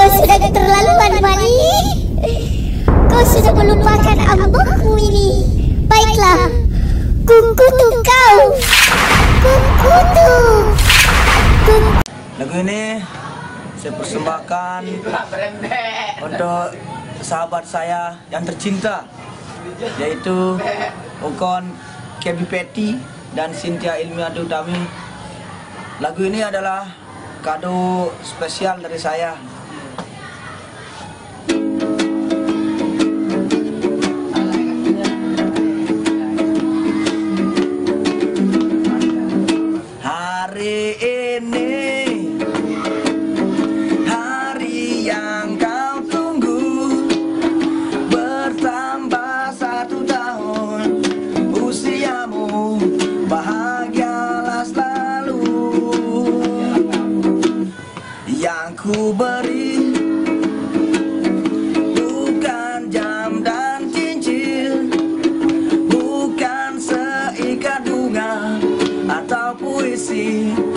Kau sudah keterlaluan, Bani. Kau sudah melupakan ambohmu ini. Baiklah, kukutuk kau. Kukutuk. Lagu ini saya persembahkan untuk sahabat saya yang tercinta, yaitu Ukon Kebi Peti dan Cynthia Ilmiati Utami. Lagu ini adalah kado spesial dari saya. Hari ini, hari yang kau tunggu, bertambah 1 tahun usiamu, bahagialah selalu. Yang ku beri bukan jam dan cincin, bukan seikat bunga atau puisi,